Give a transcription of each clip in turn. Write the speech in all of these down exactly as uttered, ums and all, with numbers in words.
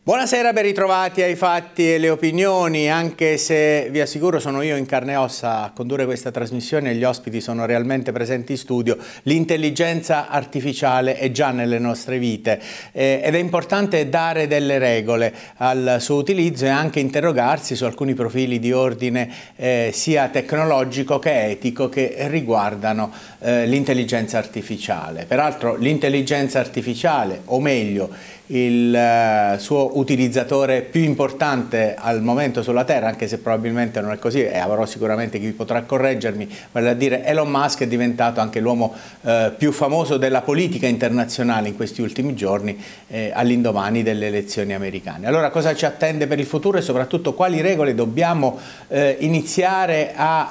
Buonasera, ben ritrovati ai fatti e le opinioni, anche se vi assicuro sono io in carne e ossa a condurre questa trasmissione e gli ospiti sono realmente presenti in studio. L'intelligenza artificiale è già nelle nostre vite eh, ed è importante dare delle regole al suo utilizzo e anche interrogarsi su alcuni profili di ordine eh, sia tecnologico che etico che riguardano eh, l'intelligenza artificiale. Peraltro l'intelligenza artificiale, o meglio il uh, suo utilizzatore più importante al momento sulla Terra, anche se probabilmente non è così e avrò sicuramente chi potrà correggermi, vale a dire Elon Musk è diventato anche l'uomo uh, più famoso della politica internazionale in questi ultimi giorni eh, all'indomani delle elezioni americane. Allora cosa ci attende per il futuro e soprattutto quali regole dobbiamo eh, iniziare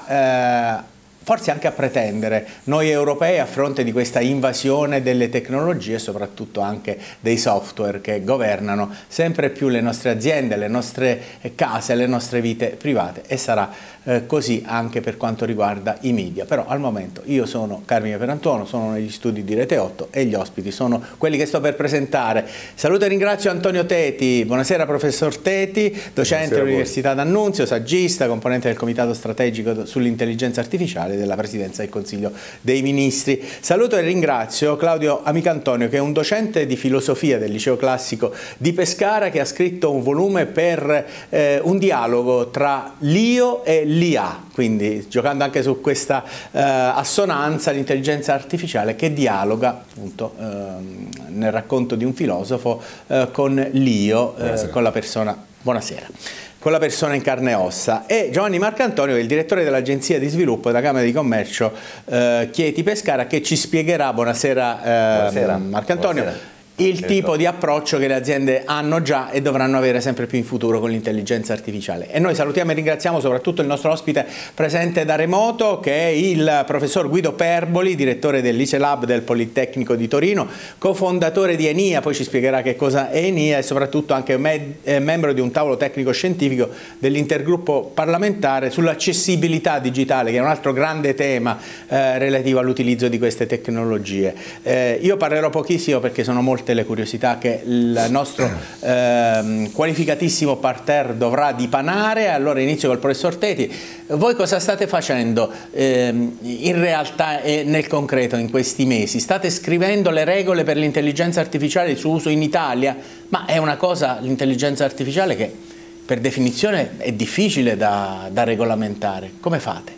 a eh, forse anche a pretendere noi europei a fronte di questa invasione delle tecnologie e soprattutto anche dei software che governano sempre più le nostre aziende, le nostre case, le nostre vite private, e sarà eh, così anche per quanto riguarda i media. Però al momento io sono Carmine Perantuono, sono negli studi di Rete otto e gli ospiti sono quelli che sto per presentare. Saluto e ringrazio Antonio Teti. Buonasera professor Teti, docente all'Università d'Annunzio, saggista, componente del Comitato Strategico sull'Intelligenza Artificiale della Presidenza del Consiglio dei Ministri. Saluto e ringrazio Claudio Amicantonio, che è un docente di filosofia del Liceo Classico di Pescara, che ha scritto un volume per eh, un dialogo tra l'io e l'I A, quindi giocando anche su questa eh, assonanza, l'intelligenza artificiale che dialoga appunto eh, nel racconto di un filosofo eh, con l'io, eh, con la persona. Buonasera. Con la persona in carne e ossa, e Giovanni Marcantonio, che è il direttore dell'Agenzia di Sviluppo della Camera di Commercio eh, Chieti Pescara, che ci spiegherà, buonasera, eh, buonasera. Marcantonio, buonasera. Il tipo di approccio che le aziende hanno già e dovranno avere sempre più in futuro con l'intelligenza artificiale. E noi salutiamo e ringraziamo soprattutto il nostro ospite presente da remoto, che è il professor Guido Perboli, direttore dell'ICELab del Politecnico di Torino, cofondatore di ENIA, poi ci spiegherà che cosa è ENIA, e soprattutto anche me eh, membro di un tavolo tecnico scientifico dell'intergruppo parlamentare sull'accessibilità digitale, che è un altro grande tema eh, relativo all'utilizzo di queste tecnologie. Eh, io parlerò pochissimo perché sono molto le curiosità che il nostro eh, qualificatissimo parterre dovrà dipanare. Allora inizio col professor Teti. Voi cosa state facendo eh, in realtà e nel concreto in questi mesi? State scrivendo le regole per l'intelligenza artificiale, il suo uso in Italia? Ma è una cosa, l'intelligenza artificiale, che per definizione è difficile da, da regolamentare. Come fate?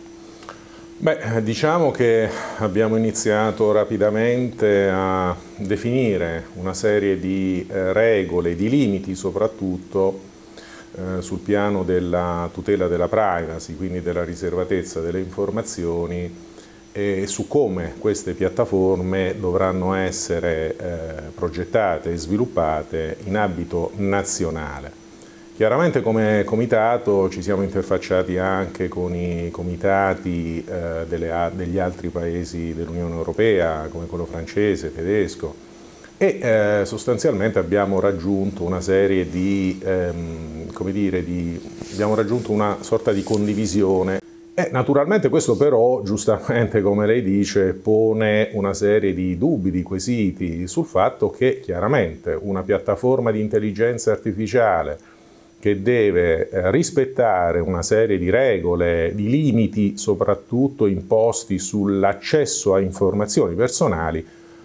Beh, diciamo che abbiamo iniziato rapidamente a definire una serie di eh, regole, di limiti soprattutto eh, sul piano della tutela della privacy, quindi della riservatezza delle informazioni, e su come queste piattaforme dovranno essere eh, progettate e sviluppate in ambito nazionale. Chiaramente come comitato ci siamo interfacciati anche con i comitati eh, delle, degli altri paesi dell'Unione Europea, come quello francese, tedesco, e eh, sostanzialmente abbiamo raggiunto una serie di, ehm, come dire, di, abbiamo raggiunto una sorta di condivisione. E naturalmente questo però, giustamente come lei dice, pone una serie di dubbi, di quesiti sul fatto che chiaramente una piattaforma di intelligenza artificiale che deve rispettare una serie di regole, di limiti soprattutto imposti sull'accesso a informazioni personali,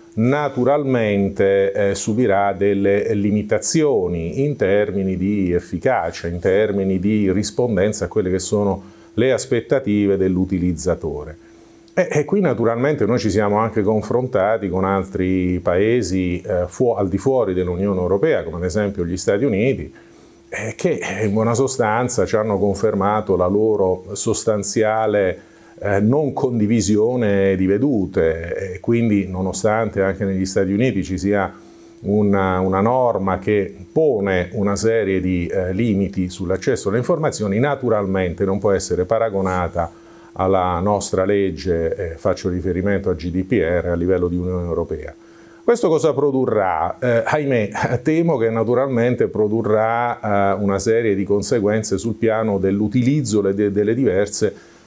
naturalmente eh, subirà delle limitazioni in termini di efficacia, in termini di rispondenza a quelle che sono le aspettative dell'utilizzatore. E, e qui naturalmente noi ci siamo anche confrontati con altri paesi eh, fu- al di fuori dell'Unione Europea, come ad esempio gli Stati Uniti, che in buona sostanza ci hanno confermato la loro sostanziale eh, non condivisione di vedute, e quindi nonostante anche negli Stati Uniti ci sia una, una norma che pone una serie di eh, limiti sull'accesso alle informazioni, naturalmente non può essere paragonata alla nostra legge, eh, faccio riferimento a G D P R, a livello di Unione Europea. Questo cosa produrrà? Eh, ahimè, temo che naturalmente produrrà eh, una serie di conseguenze sul piano dell'utilizzo de delle diverse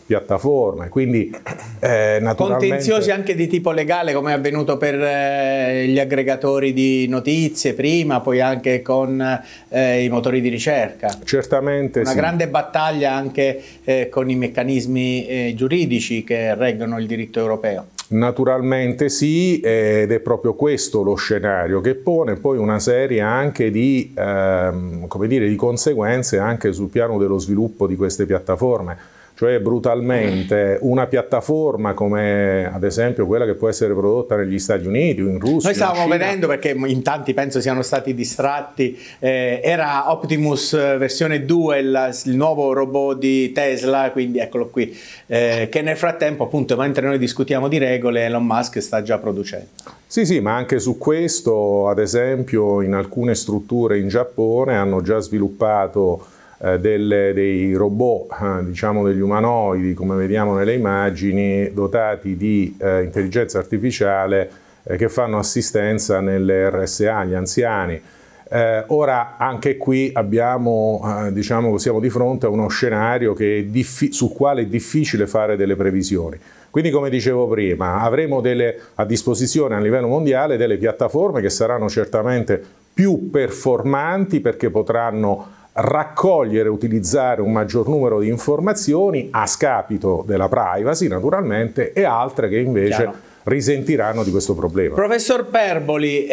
piattaforme, quindi eh, naturalmente... Contenziosi anche di tipo legale, come è avvenuto per eh, gli aggregatori di notizie prima, poi anche con eh, i motori di ricerca. Certamente Una sì. grande battaglia anche eh, con i meccanismi eh, giuridici che reggono il diritto europeo. Naturalmente sì, ed è proprio questo lo scenario che pone poi una serie anche di, ehm, come dire, di conseguenze anche sul piano dello sviluppo di queste piattaforme. Cioè brutalmente una piattaforma come ad esempio quella che può essere prodotta negli Stati Uniti o in Russia. Noi stavamo in Cina, vedendo, perché in tanti penso siano stati distratti, eh, era Optimus versione due, il, il nuovo robot di Tesla, quindi eccolo qui, eh, che nel frattempo appunto mentre noi discutiamo di regole Elon Musk sta già producendo. Sì, sì, ma anche su questo ad esempio in alcune strutture in Giappone hanno già sviluppato Eh, delle, dei robot, eh, diciamo degli umanoidi, come vediamo nelle immagini, dotati di eh, intelligenza artificiale eh, che fanno assistenza nelle R S A agli anziani. Eh, ora anche qui abbiamo, eh, diciamo, siamo di fronte a uno scenario che è sul quale è difficile fare delle previsioni. Quindi, come dicevo prima, avremo delle, a disposizione a livello mondiale delle piattaforme che saranno certamente più performanti perché potranno raccogliere e utilizzare un maggior numero di informazioni a scapito della privacy naturalmente, e altre che invece Chiaro. risentiranno di questo problema. Professor Perboli,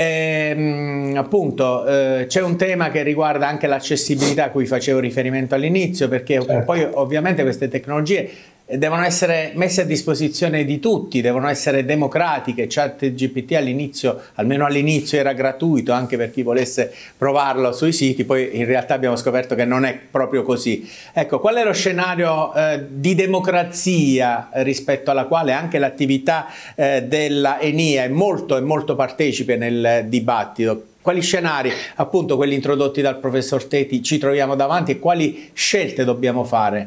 ehm, appunto eh, c'è un tema che riguarda anche l'accessibilità a cui facevo riferimento all'inizio, perché certo. poi ovviamente queste tecnologie devono essere messe a disposizione di tutti, devono essere democratiche. ChatGPT all'inizio, almeno all'inizio, era gratuito anche per chi volesse provarlo sui siti, poi in realtà abbiamo scoperto che non è proprio così. Ecco, qual è lo scenario eh, di democrazia rispetto alla quale anche l'attività eh, della ENIA è molto, è molto partecipe nel dibattito? Quali scenari, appunto quelli introdotti dal professor Teti, ci troviamo davanti e quali scelte dobbiamo fare?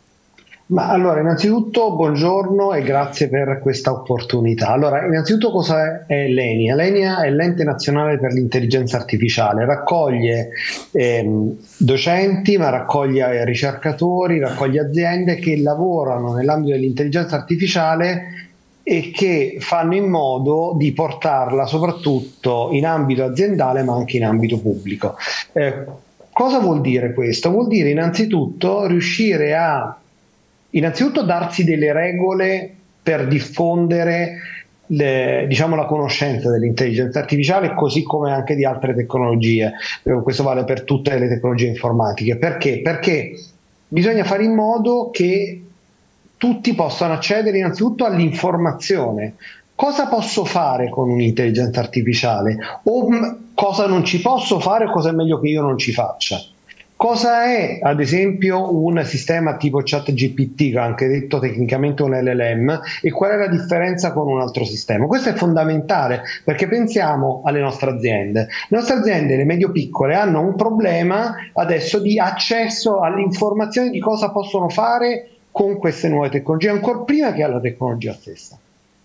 Ma allora, innanzitutto buongiorno e grazie per questa opportunità. Allora, innanzitutto cosa è l'ENIA? L'ENIA è l'Ente Nazionale per l'Intelligenza Artificiale, raccoglie ehm, docenti, ma raccoglie ricercatori, raccoglie aziende che lavorano nell'ambito dell'intelligenza artificiale e che fanno in modo di portarla soprattutto in ambito aziendale ma anche in ambito pubblico. Eh, cosa vuol dire questo? Vuol dire innanzitutto riuscire a Innanzitutto darsi delle regole per diffondere le, diciamo, la conoscenza dell'intelligenza artificiale, così come anche di altre tecnologie. Questo vale per tutte le tecnologie informatiche. Perché? Perché bisogna fare in modo che tutti possano accedere innanzitutto all'informazione. Cosa posso fare con un'intelligenza artificiale? O cosa non ci posso fare o cosa è meglio che io non ci faccia? Cosa è ad esempio un sistema tipo ChatGPT, anche detto tecnicamente un L L M, e qual è la differenza con un altro sistema? Questo è fondamentale, perché pensiamo alle nostre aziende. Le nostre aziende, le medio-piccole, hanno un problema adesso di accesso all'informazione di cosa possono fare con queste nuove tecnologie, ancora prima che alla tecnologia stessa.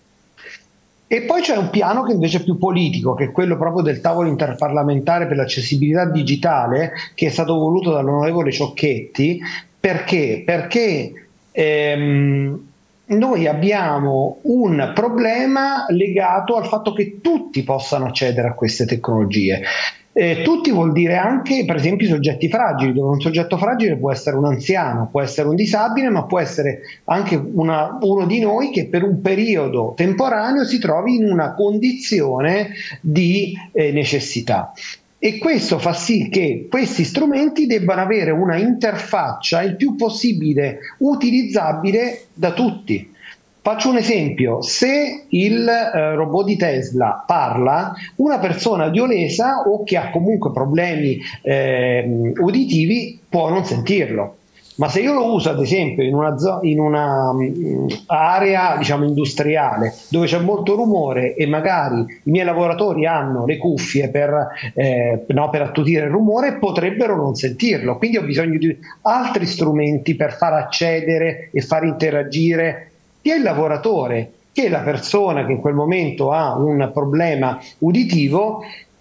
E poi c'è un piano che invece è più politico, che è quello proprio del tavolo interparlamentare per l'accessibilità digitale, che è stato voluto dall'onorevole Ciocchetti. Perché? Perché ehm, noi abbiamo un problema legato al fatto che tutti possano accedere a queste tecnologie. Eh, tutti vuol dire anche, per esempio, i soggetti fragili, dove un soggetto fragile può essere un anziano, può essere un disabile, ma può essere anche una, uno di noi che per un periodo temporaneo si trovi in una condizione di eh, necessità. E questo fa sì che questi strumenti debbano avere una interfaccia il più possibile utilizzabile da tutti. Faccio un esempio: se il eh, robot di Tesla parla, una persona violesa o che ha comunque problemi eh, uditivi può non sentirlo. Ma se io lo uso ad esempio in una, in una um, area diciamo industriale dove c'è molto rumore e magari i miei lavoratori hanno le cuffie per, eh, no, per attutire il rumore, potrebbero non sentirlo. Quindi ho bisogno di altri strumenti per far accedere e far interagire sia il lavoratore che la persona che in quel momento ha un problema uditivo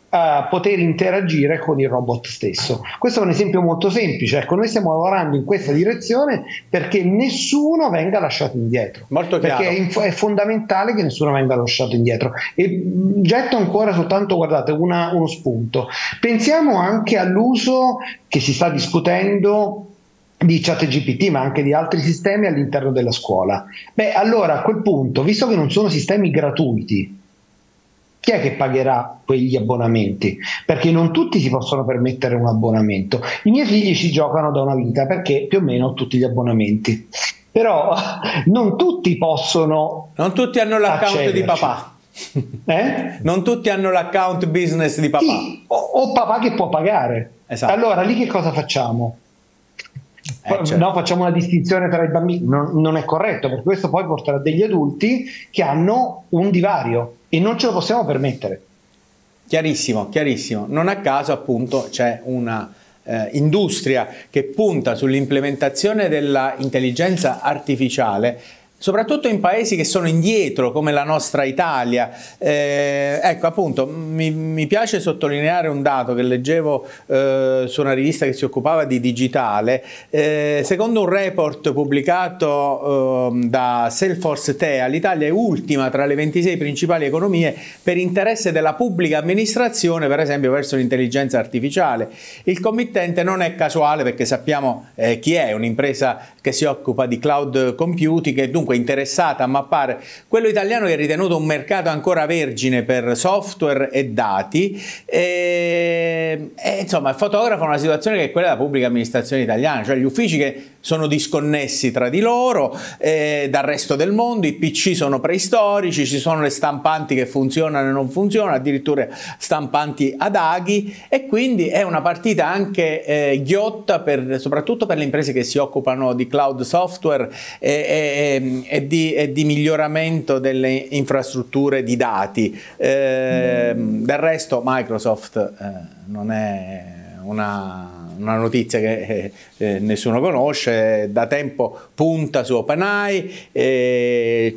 Uh, poter interagire con il robot stesso. Questo è un esempio molto semplice. Ecco, noi stiamo lavorando in questa direzione perché nessuno venga lasciato indietro. Molto chiaro. Perché è, è fondamentale che nessuno venga lasciato indietro. E getto ancora soltanto, guardate, una, uno spunto. Pensiamo anche all'uso che si sta discutendo di ChatGPT, ma anche di altri sistemi all'interno della scuola. Beh, allora a quel punto, visto che non sono sistemi gratuiti, chi è che pagherà quegli abbonamenti? Perché non tutti si possono permettere un abbonamento. I miei figli ci giocano da una vita perché più o meno ho tutti gli abbonamenti, però non tutti possono. Non tutti hanno l'account di papà. Eh? Non tutti hanno l'account business di papà. Sì, o, o papà che può pagare. Esatto. Allora lì che cosa facciamo? Eh, certo. No, facciamo una distinzione tra i bambini, non, non è corretto, perché questo poi porterà degli adulti che hanno un divario e non ce lo possiamo permettere. Chiarissimo, chiarissimo. Non a caso appunto c'è una eh, industria che punta sull'implementazione dell'intelligenza artificiale, soprattutto in paesi che sono indietro come la nostra Italia. Eh, ecco appunto mi, mi piace sottolineare un dato che leggevo eh, su una rivista che si occupava di digitale. Eh, secondo un report pubblicato eh, da Salesforce T E A, l'Italia è ultima tra le ventisei principali economie per interesse della pubblica amministrazione, per esempio verso l'intelligenza artificiale. Il committente non è casuale, perché sappiamo eh, chi è, un'impresa che si occupa di cloud computing e dunque interessata a mappare quello italiano, che è ritenuto un mercato ancora vergine per software e dati, e, e insomma fotografa una situazione che è quella della pubblica amministrazione italiana, cioè gli uffici che sono disconnessi tra di loro, eh, dal resto del mondo, i P C sono preistorici, ci sono le stampanti che funzionano e non funzionano, addirittura stampanti ad aghi, e quindi è una partita anche eh, ghiotta per, soprattutto per le imprese che si occupano di cloud software e, e, e, di, e di miglioramento delle infrastrutture di dati. Eh, mm. Del resto Microsoft eh, non è una... una notizia che eh, nessuno conosce, da tempo punta su OpenAI, eh,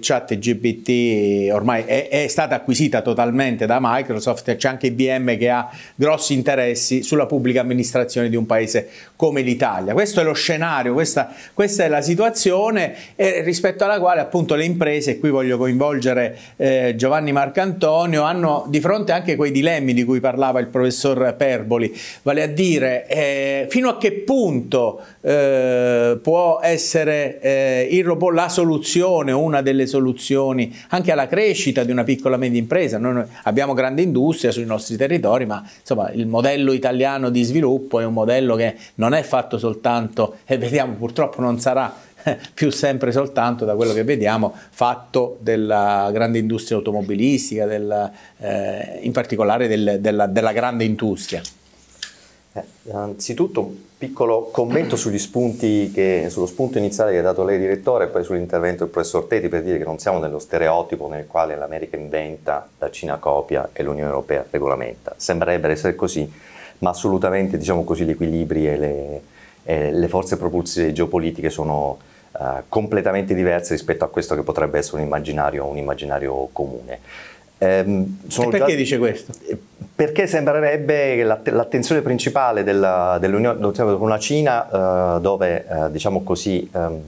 ChatGPT ormai è, è stata acquisita totalmente da Microsoft, c'è anche I B M che ha grossi interessi sulla pubblica amministrazione di un paese come l'Italia. Questo è lo scenario, questa, questa è la situazione, eh, rispetto alla quale appunto le imprese, e qui voglio coinvolgere eh, Giovanni Marcantonio, hanno di fronte anche quei dilemmi di cui parlava il professor Perboli, vale a dire eh, fino a che punto eh, può essere eh, il robot la soluzione, una delle soluzioni anche alla crescita di una piccola e media impresa. Noi, noi abbiamo grande industria sui nostri territori, ma insomma il modello italiano di sviluppo è un modello che non è fatto soltanto, e vediamo purtroppo non sarà più sempre soltanto, da quello che vediamo, fatto della grande industria automobilistica, del, eh, in particolare del, della, della grande industria. Eh, anzitutto un piccolo commento sugli spunti che, sullo spunto iniziale che ha dato lei, direttore, e poi sull'intervento del professor Teti, per dire che non siamo nello stereotipo nel quale l'America inventa, la Cina copia e l'Unione Europea regolamenta. Sembrerebbe essere così, ma assolutamente, diciamo così, gli equilibri e le, e le forze propulsive geopolitiche sono uh, completamente diverse rispetto a questo che potrebbe essere un immaginario, un immaginario comune. Ehm, sono e perché già, dice questo? Perché sembrerebbe che l'attenzione principale dell'Unione Europea con la Cina, eh, dove eh, diciamo così ehm,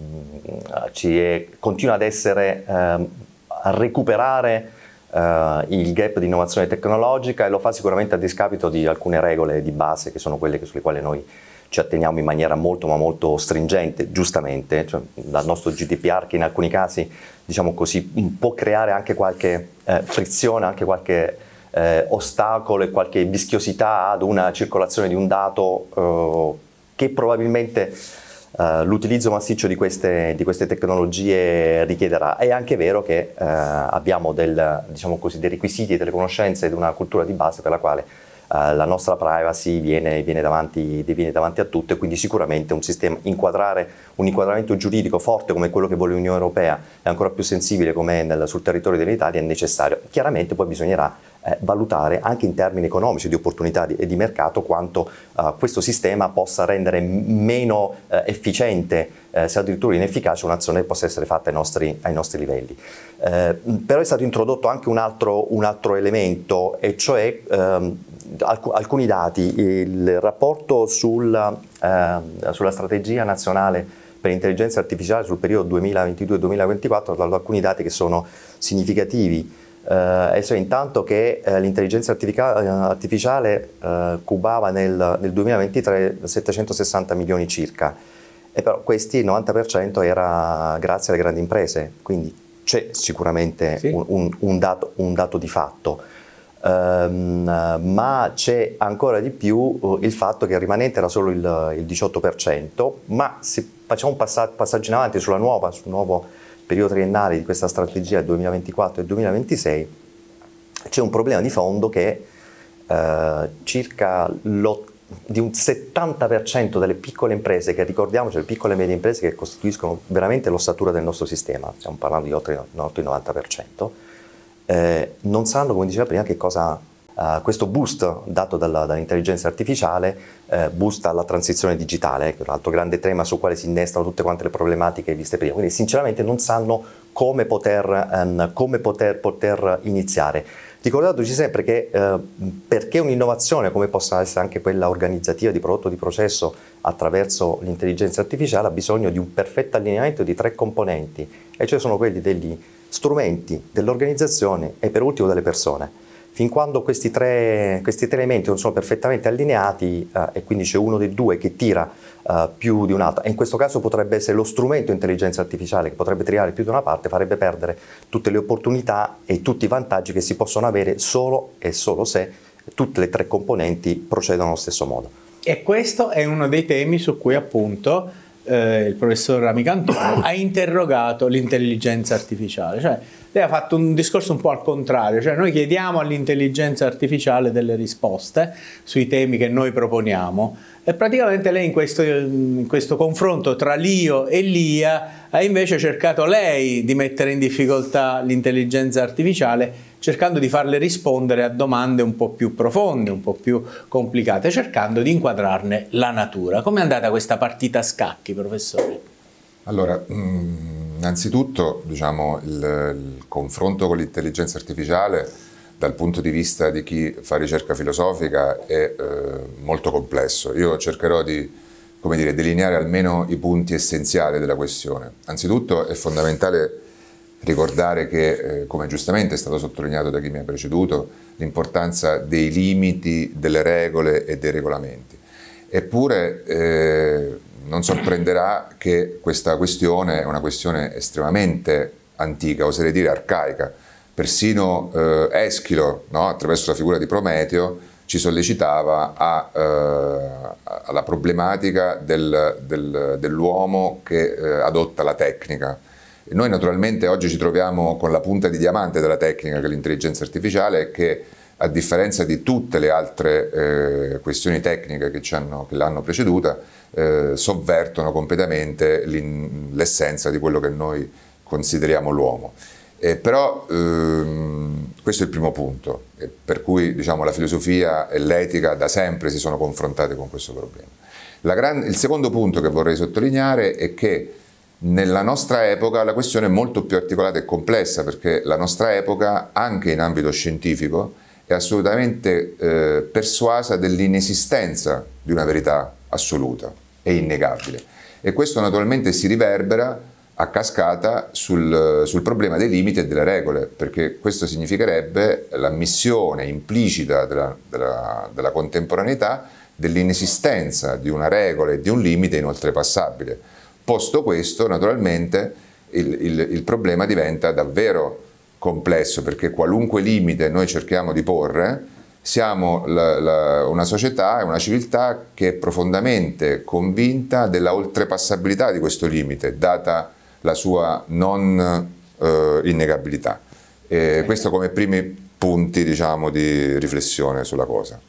ci è, continua ad essere ehm, a recuperare eh, il gap di innovazione tecnologica, e lo fa sicuramente a discapito di alcune regole di base che sono quelle che, sulle quali noi ci atteniamo in maniera molto ma molto stringente, giustamente, cioè dal nostro G D P R, che in alcuni casi, diciamo così, può creare anche qualche eh, frizione, anche qualche eh, ostacolo e qualche vischiosità ad una circolazione di un dato eh, che probabilmente eh, l'utilizzo massiccio di queste, di queste tecnologie richiederà. È anche vero che eh, abbiamo del, diciamo così, dei requisiti, delle conoscenze ed una cultura di base per la quale Uh, la nostra privacy viene, viene, davanti, viene davanti a tutto, e quindi sicuramente un sistema, inquadrare un inquadramento giuridico forte come quello che vuole l'Unione Europea e ancora più sensibile come nel, sul territorio dell'Italia è necessario. Chiaramente poi bisognerà eh, valutare anche in termini economici, di opportunità di, e di mercato, quanto eh, questo sistema possa rendere meno eh, efficiente, eh, se addirittura inefficace, un'azione che possa essere fatta ai nostri, ai nostri livelli. Eh, però è stato introdotto anche un altro, un altro elemento, e cioè ehm, alc alcuni dati. Il rapporto sul, eh, sulla strategia nazionale per l'intelligenza artificiale sul periodo duemilaventidue duemilaventiquattro ha dato alcuni dati che sono significativi, eh, e cioè intanto che eh, l'intelligenza artificiale eh, cubava nel, nel duemilaventitré settecentosessanta milioni circa, e però questi il novanta per cento era grazie alle grandi imprese, quindi c'è sicuramente sì. un, un, un, dato, un dato di fatto. Um, ma c'è ancora di più uh, il fatto che il rimanente era solo il, il diciotto per cento, ma se facciamo un passa passaggio in avanti sulla nuova, sul nuovo periodo triennale di questa strategia duemilaventiquattro e duemilaventisei, c'è un problema di fondo che uh, circa di un settanta per cento delle piccole imprese, che ricordiamoci, le piccole e medie imprese che costituiscono veramente l'ossatura del nostro sistema, stiamo parlando di oltre il novanta per cento, Eh, non sanno, come diceva prima, che cosa uh, questo boost dato dall'intelligenza artificiale eh, boosta alla transizione digitale, che è un altro grande tema su quale si innestano tutte quante le problematiche viste prima. Quindi sinceramente non sanno come poter, um, come poter, poter iniziare. Ricordateci sempre che eh, perché un'innovazione, come possa essere anche quella organizzativa di prodotto o di processo attraverso l'intelligenza artificiale, ha bisogno di un perfetto allineamento di tre componenti, e cioè sono quelli degli strumenti, dell'organizzazione e per ultimo delle persone. Fin quando questi tre, questi tre elementi non sono perfettamente allineati eh, e quindi c'è uno dei due che tira eh, più di un altro, e in questo caso potrebbe essere lo strumento intelligenza artificiale che potrebbe tirare più di una parte, farebbe perdere tutte le opportunità e tutti i vantaggi che si possono avere solo e solo se tutte le tre componenti procedono allo stesso modo. E questo è uno dei temi su cui appunto Eh, il professor Amicantonio ha interrogato l'intelligenza artificiale. Cioè, lei ha fatto un discorso un po' al contrario, cioè noi chiediamo all'intelligenza artificiale delle risposte sui temi che noi proponiamo, e praticamente lei in questo, in questo confronto tra l'I O e l'I A ha invece cercato lei di mettere in difficoltà l'intelligenza artificiale, cercando di farle rispondere a domande un po' più profonde, un po' più complicate, cercando di inquadrarne la natura. Come è andata questa partita a scacchi, professore? Allora, innanzitutto diciamo, il, il confronto con l'intelligenza artificiale dal punto di vista di chi fa ricerca filosofica è eh, molto complesso. Io cercherò di, come dire, delineare almeno i punti essenziali della questione. Anzitutto è fondamentale ricordare che, eh, come giustamente è stato sottolineato da chi mi ha preceduto, l'importanza dei limiti, delle regole e dei regolamenti. Eppure eh, non sorprenderà che questa questione è una questione estremamente antica, oserei dire arcaica. Persino eh, Eschilo, no, attraverso la figura di Prometeo, ci sollecitava a, eh, alla problematica del, del, dell'uomo che eh, adotta la tecnica. E noi naturalmente oggi ci troviamo con la punta di diamante della tecnica, che è l'intelligenza artificiale, che a differenza di tutte le altre eh, questioni tecniche che, che l'hanno preceduta, eh, sovvertono completamente l'essenza di quello che noi consideriamo l'uomo. Eh, però ehm, questo è il primo punto, eh, per cui diciamo, la filosofia e l'etica da sempre si sono confrontate con questo problema. La gran, il secondo punto che vorrei sottolineare è che nella nostra epoca la questione è molto più articolata e complessa, perché la nostra epoca, anche in ambito scientifico, è assolutamente eh, persuasa dell'inesistenza di una verità assoluta e innegabile. E questo naturalmente si riverbera a cascata sul, sul problema dei limiti e delle regole, perché questo significherebbe l'ammissione implicita della, della, della contemporaneità dell'inesistenza di una regola e di un limite inoltrepassabile. Posto questo, naturalmente, il, il, il problema diventa davvero complesso, perché qualunque limite noi cerchiamo di porre, siamo la, la, una società e una civiltà che è profondamente convinta della oltrepassabilità di questo limite, data la sua non eh, innegabilità. E questo come primi punti, diciamo, di riflessione sulla cosa.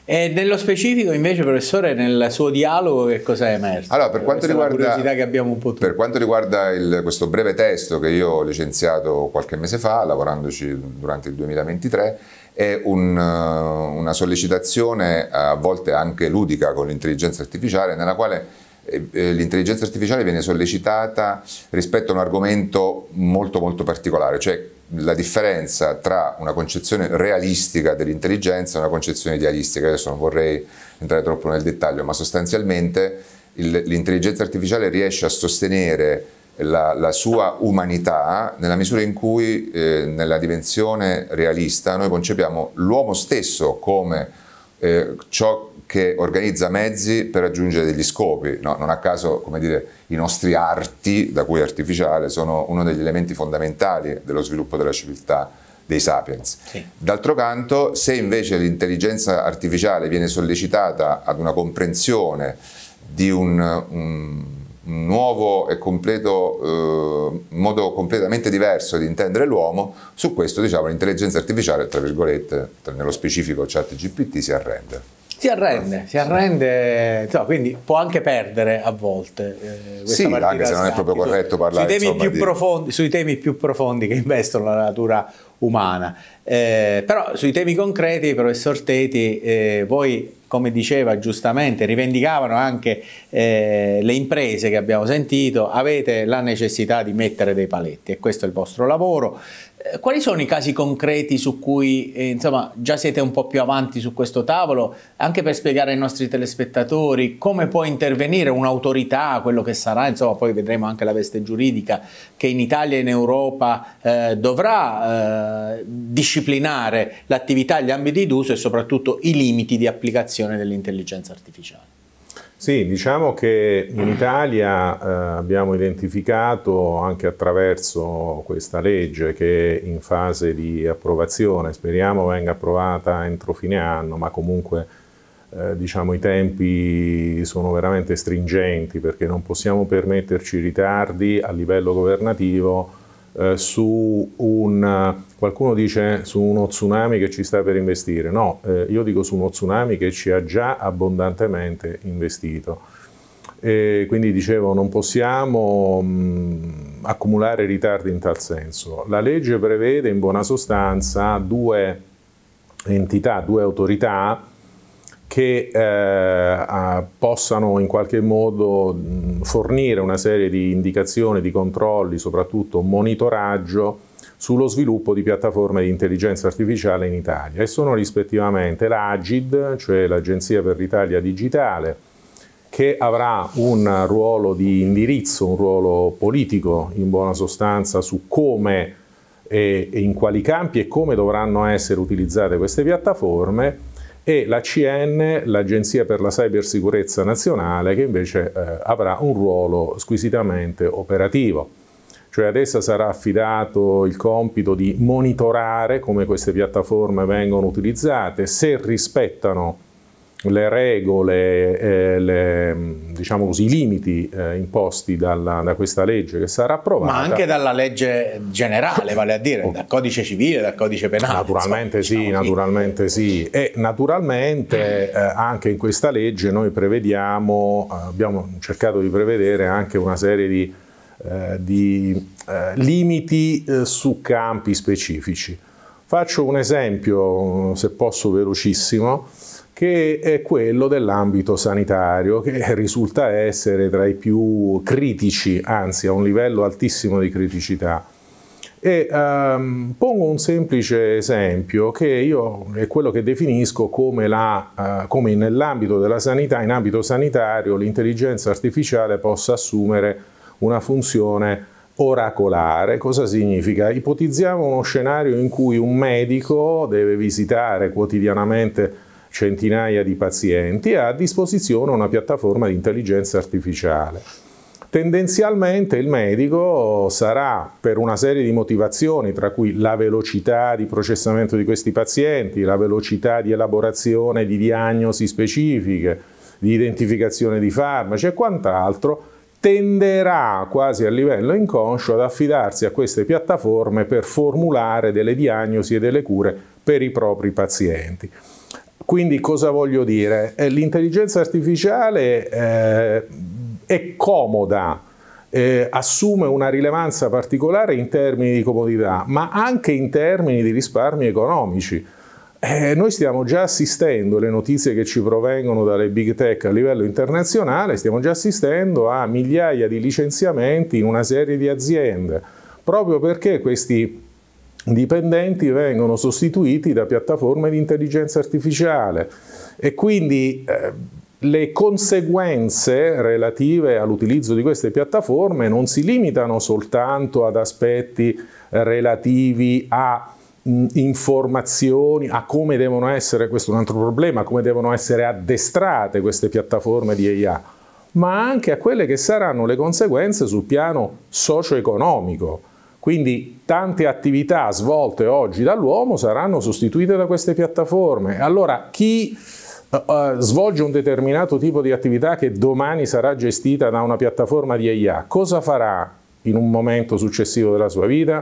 E nello specifico invece, professore, nel suo dialogo che cosa è emerso? Allora, per quanto riguarda, che abbiamo un po' per quanto riguarda il, questo breve testo che io ho licenziato qualche mese fa, lavorandoci durante il duemilaventitré, è un, una sollecitazione a volte anche ludica con l'intelligenza artificiale, nella quale eh, l'intelligenza artificiale viene sollecitata rispetto a un argomento molto molto particolare, cioè la differenza tra una concezione realistica dell'intelligenza e una concezione idealistica. Adesso non vorrei entrare troppo nel dettaglio, ma sostanzialmente l'intelligenza artificiale riesce a sostenere la, la sua umanità nella misura in cui eh, nella dimensione realista noi concepiamo l'uomo stesso come eh, ciò che organizza mezzi per raggiungere degli scopi. No, non a caso, come dire, i nostri arti, da cui artificiale, sono uno degli elementi fondamentali dello sviluppo della civiltà dei sapiens. Sì. D'altro canto, se invece l'intelligenza artificiale viene sollecitata ad una comprensione di un, un, un nuovo e completo eh, modo completamente diverso di intendere l'uomo, su questo, diciamo, l'intelligenza artificiale, tra virgolette, nello specifico ChatGPT, si arrende. Si arrende, si arrende, insomma, quindi può anche perdere a volte. Eh, sì, anche se non è proprio corretto parlare sui temi, insomma, più di... profondi, sui temi più profondi che investono la natura umana. Eh, però sui temi concreti, professor Teti, eh, voi, come diceva giustamente, rivendicavano anche eh, le imprese che abbiamo sentito, avete la necessità di mettere dei paletti e questo è il vostro lavoro. Eh, quali sono i casi concreti su cui eh, insomma, già siete un po' più avanti su questo tavolo, anche per spiegare ai nostri telespettatori come può intervenire un'autorità, quello che sarà, insomma poi vedremo anche la veste giuridica che in Italia e in Europa eh, dovrà eh, disciplinare l'attività, gli ambiti d'uso e soprattutto i limiti di applicazione dell'intelligenza artificiale. Sì, diciamo che in Italia eh, abbiamo identificato anche attraverso questa legge che è in fase di approvazione, speriamo venga approvata entro fine anno, ma comunque eh, diciamo i tempi sono veramente stringenti perché non possiamo permetterci ritardi a livello governativo eh, su un, qualcuno dice su uno tsunami che ci sta per investire, no, eh, io dico su uno tsunami che ci ha già abbondantemente investito. E quindi dicevo non possiamo mh, accumulare ritardi in tal senso. La legge prevede in buona sostanza due entità, due autorità che eh, possano in qualche modo mh, fornire una serie di indicazioni, di controlli, soprattutto monitoraggio sullo sviluppo di piattaforme di intelligenza artificiale in Italia e sono rispettivamente l'Agid, cioè l'Agenzia per l'Italia Digitale, che avrà un ruolo di indirizzo, un ruolo politico in buona sostanza su come e in quali campi e come dovranno essere utilizzate queste piattaforme, e la C N, l'Agenzia per la Cybersicurezza Nazionale, che invece eh, avrà un ruolo squisitamente operativo. Cioè ad essa sarà affidato il compito di monitorare come queste piattaforme vengono utilizzate, se rispettano le regole, eh, le, diciamo così, i limiti eh, imposti dalla, da questa legge che sarà approvata. Ma anche dalla legge generale, vale a dire, dal codice civile, dal codice penale. Naturalmente insomma, sì, diciamo naturalmente sì. E naturalmente eh, anche in questa legge noi prevediamo, eh, abbiamo cercato di prevedere anche una serie di, eh, di eh, limiti eh, su campi specifici. Faccio un esempio, se posso, velocissimo, che è quello dell'ambito sanitario, che risulta essere tra i più critici, anzi a un livello altissimo di criticità. E um, pongo un semplice esempio che io è quello che definisco come, la, uh, come nell'ambito della sanità, in ambito sanitario, l'intelligenza artificiale possa assumere una funzione oracolare. Cosa significa? Ipotizziamo uno scenario in cui un medico deve visitare quotidianamente centinaia di pazienti e ha a disposizione una piattaforma di intelligenza artificiale. Tendenzialmente il medico sarà, per una serie di motivazioni, tra cui la velocità di processamento di questi pazienti, la velocità di elaborazione di diagnosi specifiche, di identificazione di farmaci e quant'altro, tenderà quasi a livello inconscio ad affidarsi a queste piattaforme per formulare delle diagnosi e delle cure per i propri pazienti. Quindi cosa voglio dire? Eh, l'intelligenza artificiale eh, è comoda, eh, assume una rilevanza particolare in termini di comodità, ma anche in termini di risparmi economici. Eh, noi stiamo già assistendo, le notizie che ci provengono dalle big tech a livello internazionale, stiamo già assistendo a migliaia di licenziamenti in una serie di aziende, proprio perché questi dipendenti vengono sostituiti da piattaforme di intelligenza artificiale e quindi eh, le conseguenze relative all'utilizzo di queste piattaforme non si limitano soltanto ad aspetti relativi a mh, informazioni, a come devono essere, questo è un altro problema, come devono essere addestrate queste piattaforme di A I, ma anche a quelle che saranno le conseguenze sul piano socio-economico. Quindi tante attività svolte oggi dall'uomo saranno sostituite da queste piattaforme. Allora chi uh, uh, svolge un determinato tipo di attività che domani sarà gestita da una piattaforma di A I, cosa farà in un momento successivo della sua vita?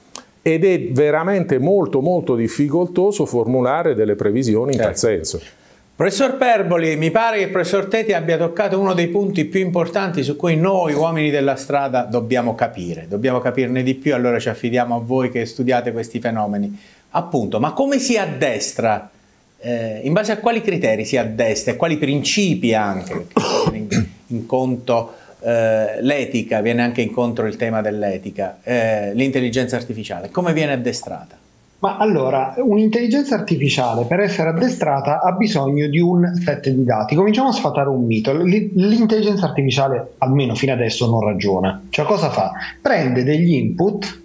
Ed è veramente molto molto difficoltoso formulare delle previsioni in tal senso. Professor Perboli, mi pare che il professor Teti abbia toccato uno dei punti più importanti su cui noi uomini della strada dobbiamo capire, dobbiamo capirne di più, allora ci affidiamo a voi che studiate questi fenomeni. Appunto, ma come si addestra? Eh, in base a quali criteri si addestra e quali principi anche? Perché in, in conto eh, l'etica, viene anche incontro il tema dell'etica, eh, l'intelligenza artificiale, come viene addestrata? Ma allora, un'intelligenza artificiale per essere addestrata ha bisogno di un set di dati. Cominciamo a sfatare un mito. L'intelligenza artificiale, almeno fino adesso, non ragiona. Cioè cosa fa? Prende degli input,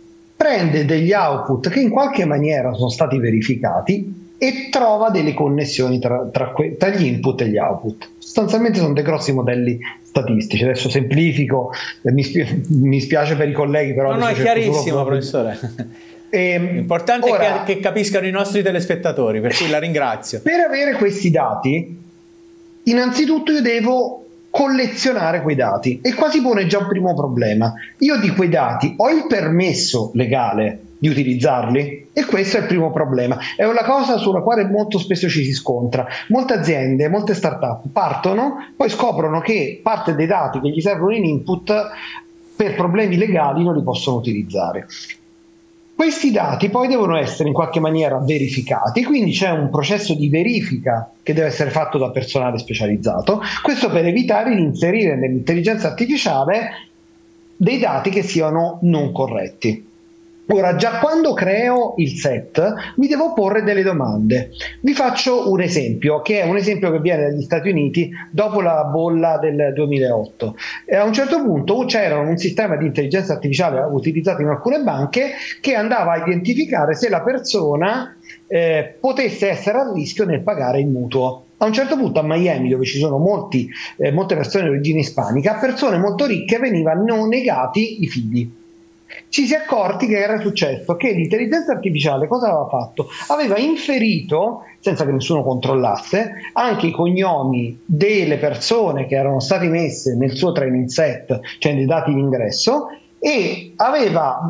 prende degli output che in qualche maniera sono stati verificati e trova delle connessioni tra, tra, tra gli input e gli output. Sostanzialmente sono dei grossi modelli statistici. Adesso semplifico, mi, spia- mi spiace per i colleghi, però... No, no, è chiarissimo, professore. L'importante è che, che capiscano i nostri telespettatori, per cui la ringrazio. Per avere questi dati, innanzitutto io devo collezionare quei dati e qua si pone già un primo problema. Io di quei dati ho il permesso legale di utilizzarli? E questo è il primo problema. È una cosa sulla quale molto spesso ci si scontra. Molte aziende, molte start-up partono, poi scoprono che parte dei dati che gli servono in input per problemi legali non li possono utilizzare. Questi dati poi devono essere in qualche maniera verificati, quindi c'è un processo di verifica che deve essere fatto da personale specializzato, questo per evitare di inserire nell'intelligenza artificiale dei dati che siano non corretti. Ora, già quando creo il set mi devo porre delle domande. Vi faccio un esempio, che è un esempio che viene dagli Stati Uniti dopo la bolla del duemilaotto. E a un certo punto c'era un sistema di intelligenza artificiale utilizzato in alcune banche che andava a identificare se la persona eh, potesse essere a rischio nel pagare il mutuo. A un certo punto a Miami, dove ci sono molti, eh, molte persone di origine ispanica, a persone molto ricche venivano negati i fidi. Ci si è accorti che era successo, che l'intelligenza artificiale cosa aveva fatto? Aveva inferito, senza che nessuno controllasse, anche i cognomi delle persone che erano state messe nel suo training set, cioè nei dati di ingresso, e aveva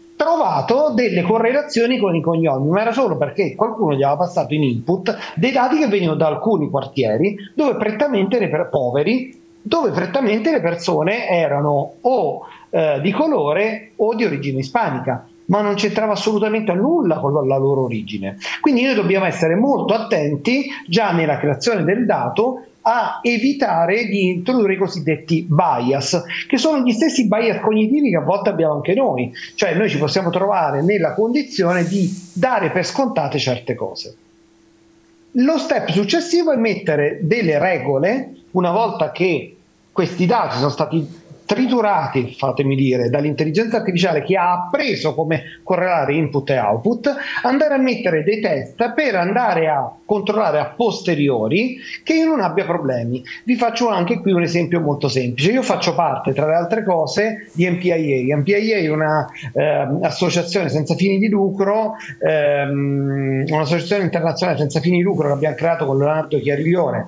trovato delle correlazioni con i cognomi, ma era solo perché qualcuno gli aveva passato in input dei dati che venivano da alcuni quartieri dove prettamente le per- poveri, dove prettamente le persone erano o eh, di colore o di origine ispanica, ma non c'entrava assolutamente nulla con la loro origine. Quindi noi dobbiamo essere molto attenti già nella creazione del dato a evitare di introdurre i cosiddetti bias, che sono gli stessi bias cognitivi che a volte abbiamo anche noi, cioè noi ci possiamo trovare nella condizione di dare per scontate certe cose. Lo step successivo è mettere delle regole, una volta che questi dati sono stati triturati, fatemi dire, dall'intelligenza artificiale che ha appreso come correlare input e output, andare a mettere dei test per andare a controllare a posteriori che io non abbia problemi. Vi faccio anche qui un esempio molto semplice. Io faccio parte, tra le altre cose, di N P I A. N P I A è una eh, associazione senza fini di lucro, ehm, un'associazione internazionale senza fini di lucro che abbiamo creato con Leonardo Chiariglione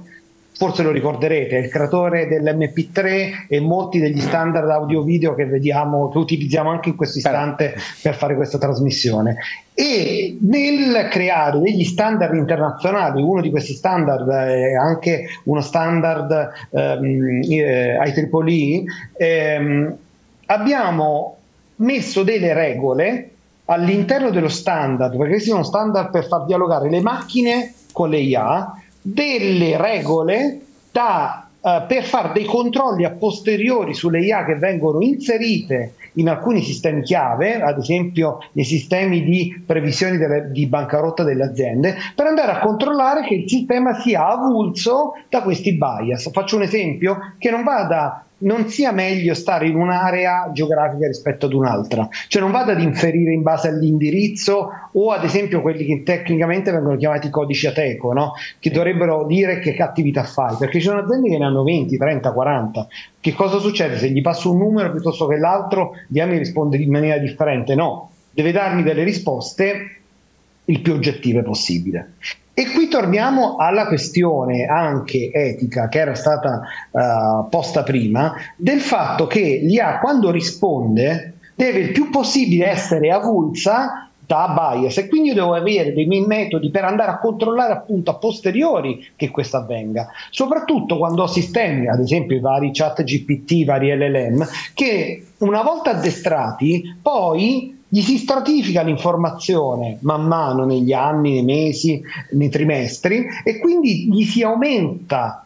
forse lo ricorderete, è il creatore dell'emme pi tre e molti degli standard audio-video che vediamo, che utilizziamo anche in questo istante per fare questa trasmissione. E nel creare degli standard internazionali, uno di questi standard è anche uno standard ehm, eh, I triple E, ehm, abbiamo messo delle regole all'interno dello standard, perché questi sono standard per far dialogare le macchine con le I A, delle regole da, uh, per fare dei controlli a posteriori sulle I A che vengono inserite in alcuni sistemi chiave, ad esempio nei sistemi di previsioni delle, di bancarotta delle aziende, per andare a controllare che il sistema sia avulso da questi bias. Faccio un esempio: che non vada non sia meglio stare in un'area geografica rispetto ad un'altra, cioè non vada ad inferire in base all'indirizzo o ad esempio quelli che tecnicamente vengono chiamati codici Ateco, no? Che dovrebbero dire che attività fai, perché ci sono aziende che ne hanno venti, trenta, quaranta. Che cosa succede se gli passo un numero piuttosto che l'altro? Gli A mi risponde in maniera differente? No, deve darmi delle risposte il più oggettive possibile. E qui torniamo alla questione anche etica che era stata uh, posta prima, del fatto che l'I A quando risponde deve il più possibile essere avulsa da bias, e quindi io devo avere dei miei metodi per andare a controllare appunto a posteriori che questo avvenga, soprattutto quando ho sistemi, ad esempio i vari chat G P T, i vari L L M, che una volta addestrati poi gli si stratifica l'informazione man mano negli anni, nei mesi, nei trimestri, e quindi gli si aumenta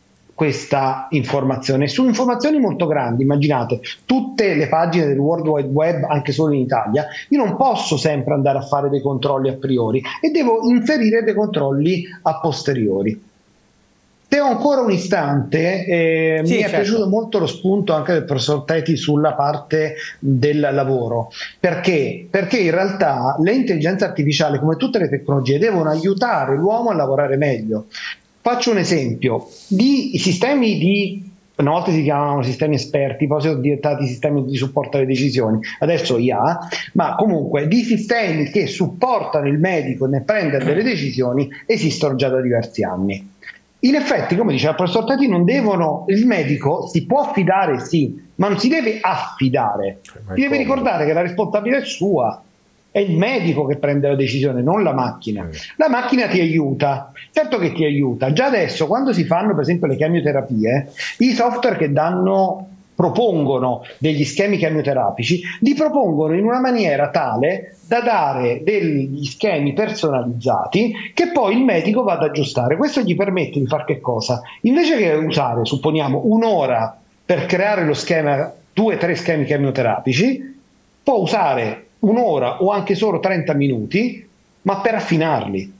questa informazione su informazioni molto grandi. Immaginate tutte le pagine del World Wide Web, anche solo in Italia. Io non posso sempre andare a fare dei controlli a priori e devo inserire dei controlli a posteriori. Se ho ancora un istante, eh, sì, mi certo. è piaciuto molto lo spunto anche del professor Teti sulla parte del lavoro. Perché? Perché in realtà le intelligenze artificiali, come tutte le tecnologie, devono aiutare l'uomo a lavorare meglio. Faccio un esempio: di sistemi di, una volta si chiamavano sistemi esperti, poi sono diventati sistemi di supporto alle decisioni, adesso I A, ma comunque di sistemi che supportano il medico nel prendere delle decisioni esistono già da diversi anni. In effetti, come diceva il professor Teti, non devono, il medico si può affidare, sì, ma non si deve affidare. Si deve ricordare che la responsabilità è sua, è il medico che prende la decisione, non la macchina. La macchina ti aiuta, certo che ti aiuta. Già adesso, quando si fanno per esempio le chemioterapie, i software che danno, propongono degli schemi chemioterapici, li propongono in una maniera tale da dare degli schemi personalizzati che poi il medico va ad aggiustare. Questo gli permette di fare che cosa? Invece che usare, supponiamo, un'ora per creare lo schema, due o tre schemi chemioterapici, può usare un'ora o anche solo trenta minuti, ma per affinarli.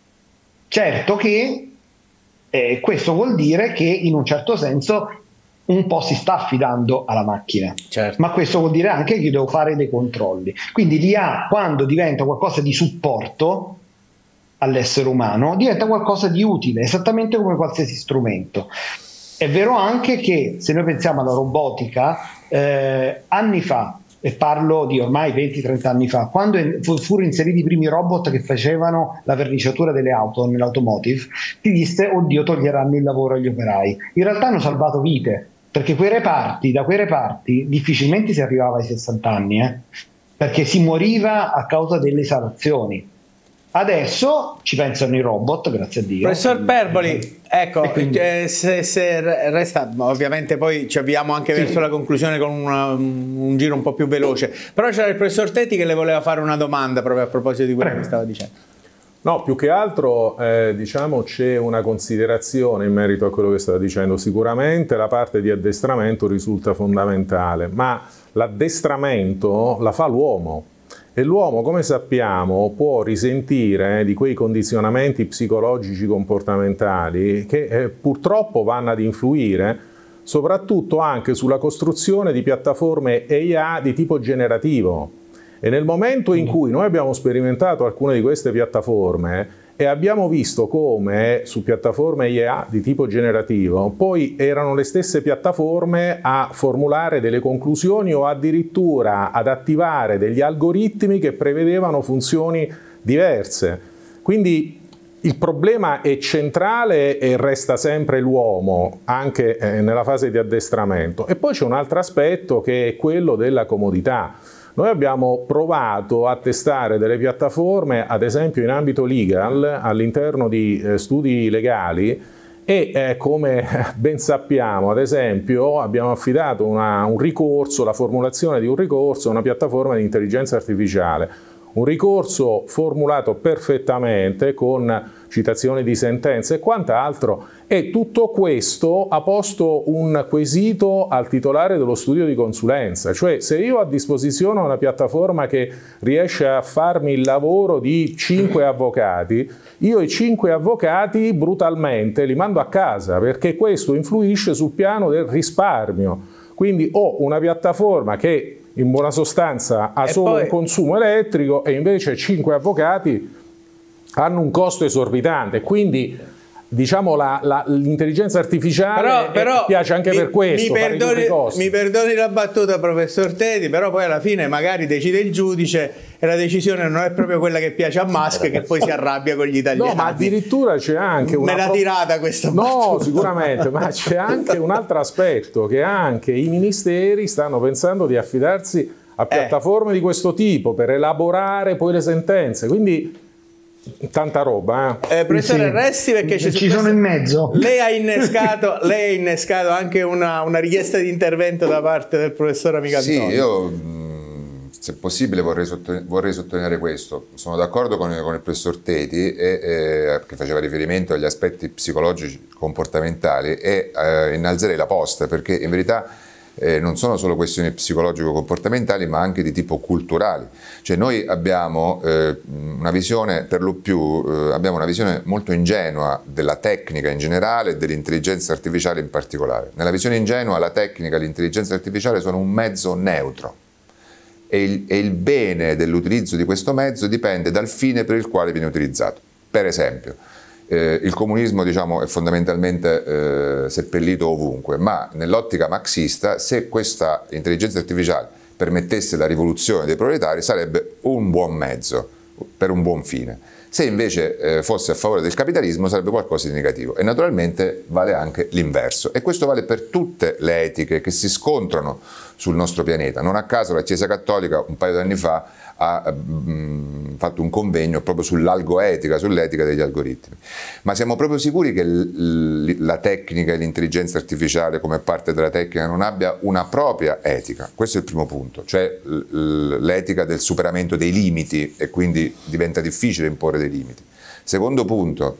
Certo che eh, questo vuol dire che in un certo senso un po' si sta affidando alla macchina, certo. Ma questo vuol dire anche che io devo fare dei controlli. Quindi l'I A, quando diventa qualcosa di supporto all'essere umano, diventa qualcosa di utile, esattamente come qualsiasi strumento. È vero anche che se noi pensiamo alla robotica, eh, anni fa, e parlo di ormai venti trenta anni fa, quando furono inseriti i primi robot che facevano la verniciatura delle auto nell'automotive, si disse: oddio, toglieranno il lavoro agli operai. In realtà hanno salvato vite, perché quei reparti, da quei reparti difficilmente si arrivava ai sessanta anni, eh, perché si moriva a causa delle esalazioni. Adesso ci pensano i robot, grazie a Dio. Professor Perboli, ecco, quindi, eh, se, se resta, ovviamente poi ci avviamo anche sì. verso la conclusione con una, un giro un po' più veloce, però c'era il professor Teti che le voleva fare una domanda proprio a proposito di quello Prego. che stava dicendo. No, più che altro eh, diciamo c'è una considerazione in merito a quello che stava dicendo. Sicuramente la parte di addestramento risulta fondamentale, ma l'addestramento la fa l'uomo. E l'uomo, come sappiamo, può risentire di quei condizionamenti psicologici comportamentali che eh, purtroppo vanno ad influire soprattutto anche sulla costruzione di piattaforme A I di tipo generativo. E nel momento in cui noi abbiamo sperimentato alcune di queste piattaforme e abbiamo visto come su piattaforme I A di tipo generativo poi erano le stesse piattaforme a formulare delle conclusioni o addirittura ad attivare degli algoritmi che prevedevano funzioni diverse. Quindi il problema è centrale e resta sempre l'uomo, anche eh, nella fase di addestramento. E poi c'è un altro aspetto che è quello della comodità. Noi abbiamo provato a testare delle piattaforme, ad esempio in ambito legal, all'interno di eh, studi legali, e eh, come ben sappiamo, ad esempio, abbiamo affidato una, un ricorso, la formulazione di un ricorso a una piattaforma di intelligenza artificiale. Un ricorso formulato perfettamente con citazioni di sentenze e quant'altro, e tutto questo ha posto un quesito al titolare dello studio di consulenza, cioè se io ho a disposizione una piattaforma che riesce a farmi il lavoro di cinque avvocati, io i cinque avvocati brutalmente li mando a casa, perché questo influisce sul piano del risparmio. Quindi ho una piattaforma che in buona sostanza ha e solo poi un consumo elettrico e invece cinque avvocati hanno un costo esorbitante, quindi diciamo l'intelligenza artificiale però, però, piace anche mi, per questo. Mi perdoni, mi perdoni la battuta, professor Teti, però poi alla fine magari decide il giudice e la decisione non è proprio quella che piace a Musk, che poi si arrabbia con gli italiani. No, ma addirittura c'è anche una... Me l'ha tirata questa No, battuta. sicuramente, ma c'è anche un altro aspetto, che anche i ministeri stanno pensando di affidarsi a piattaforme eh. di questo tipo per elaborare poi le sentenze, quindi tanta roba. Eh. Eh, professore, sì, resti perché ci sono questo... in mezzo. Lei ha innescato, lei ha innescato anche una, una richiesta di intervento da parte del professor Amicantonio. Sì, io se possibile vorrei, sottoline vorrei sottolineare questo. Sono d'accordo con, con il professor Teti e, e, che faceva riferimento agli aspetti psicologici comportamentali, e eh, innalzerei la posta, perché in verità Eh, non sono solo questioni psicologico-comportamentali, ma anche di tipo culturali. Cioè noi abbiamo eh, una visione, per lo più, eh, abbiamo una visione molto ingenua della tecnica in generale e dell'intelligenza artificiale in particolare. Nella visione ingenua la tecnica e l'intelligenza artificiale sono un mezzo neutro e il, e il bene dell'utilizzo di questo mezzo dipende dal fine per il quale viene utilizzato. Per esempio, Eh, il comunismo, diciamo, è fondamentalmente eh, seppellito ovunque, ma nell'ottica marxista, se questa intelligenza artificiale permettesse la rivoluzione dei proletari, sarebbe un buon mezzo per un buon fine. Se invece eh, fosse a favore del capitalismo, sarebbe qualcosa di negativo, e naturalmente vale anche l'inverso, e questo vale per tutte le etiche che si scontrano sul nostro pianeta. Non a caso la Chiesa Cattolica un paio di anni fa ha mh, fatto un convegno proprio sull'algoetica, sull'etica degli algoritmi. Ma siamo proprio sicuri che la tecnica e l'intelligenza artificiale, come parte della tecnica, non abbia una propria etica? Questo è il primo punto, cioè l'etica del superamento dei limiti, e quindi diventa difficile imporre dei limiti. Secondo punto,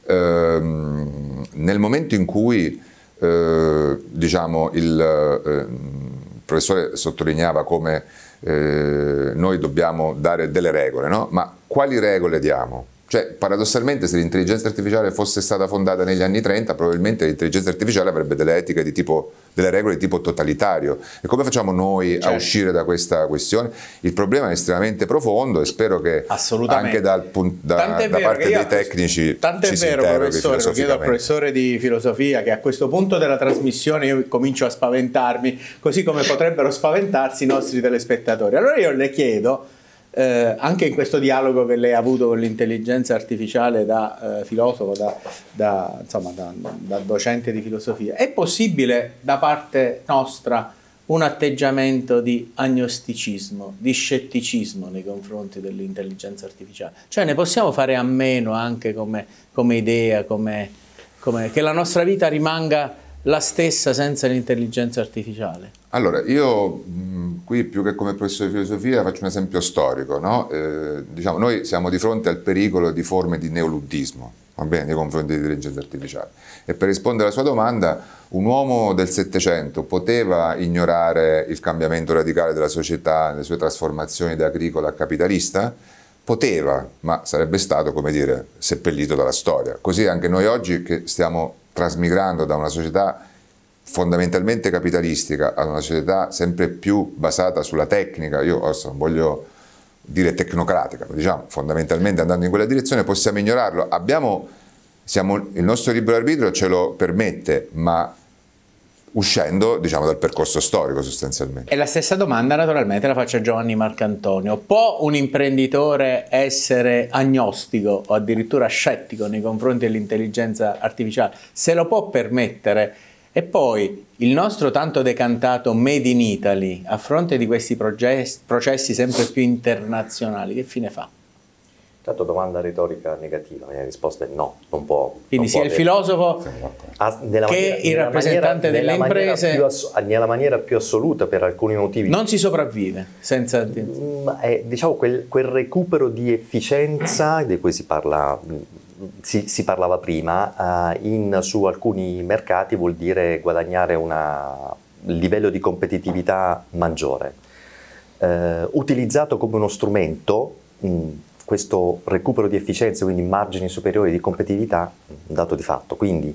ehm, nel momento in cui eh, diciamo il, eh, il professore sottolineava come Eh, noi dobbiamo dare delle regole, no? Ma quali regole diamo? Cioè, paradossalmente, se l'intelligenza artificiale fosse stata fondata negli anni trenta, probabilmente l'intelligenza artificiale avrebbe delle etiche di tipo, delle regole di tipo totalitario. E come facciamo noi certo. a uscire da questa questione? Il problema è estremamente profondo, e spero che anche dal, da, da parte dei tecnici Tanto ci è si vero, professore, lo chiedo al professore di filosofia, che a questo punto della trasmissione io comincio a spaventarmi, così come potrebbero spaventarsi i nostri telespettatori. Allora io le chiedo, Eh, anche in questo dialogo che lei ha avuto con l'intelligenza artificiale da eh, filosofo, da, da, insomma, da, da docente di filosofia, è possibile da parte nostra un atteggiamento di agnosticismo, di scetticismo nei confronti dell'intelligenza artificiale? Cioè ne possiamo fare a meno anche come, come idea, come, come, che la nostra vita rimanga la stessa senza l'intelligenza artificiale? Allora, io mh, qui più che come professore di filosofia faccio un esempio storico, no? Eh, diciamo, noi siamo di fronte al pericolo di forme di neoluddismo, va bene, nei confronti dell'intelligenza artificiale. E per rispondere alla sua domanda, un uomo del Settecento poteva ignorare il cambiamento radicale della società, le sue trasformazioni da agricola a capitalista? Poteva, ma sarebbe stato, come dire, seppellito dalla storia. Così anche noi oggi, che stiamo trasmigrando da una società fondamentalmente capitalistica a una società sempre più basata sulla tecnica, io adesso non voglio dire tecnocratica, ma diciamo fondamentalmente andando in quella direzione, possiamo ignorarlo. Abbiamo, siamo, il nostro libero arbitrio ce lo permette, ma uscendo, diciamo, dal percorso storico sostanzialmente. E la stessa domanda naturalmente la faccio a Giovanni Marcantonio. Può un imprenditore essere agnostico o addirittura scettico nei confronti dell'intelligenza artificiale? Se lo può permettere? E poi il nostro tanto decantato Made in Italy, a fronte di questi processi sempre più internazionali, che fine fa? Tanto domanda retorica negativa, la risposta è no, non può. Quindi non sia può il avere. filosofo Ah, nella che maniera, il rappresentante nella delle maniera, imprese. Nella maniera, più nella maniera più assoluta, per alcuni motivi. Non si sopravvive senza. Mm, è, diciamo quel, quel recupero di efficienza di cui si parla. Si, si parlava prima, uh, in, su alcuni mercati vuol dire guadagnare un livello di competitività maggiore. Uh, utilizzato come uno strumento, mh, questo recupero di efficienza, quindi margini superiori di competitività, un dato di fatto. Quindi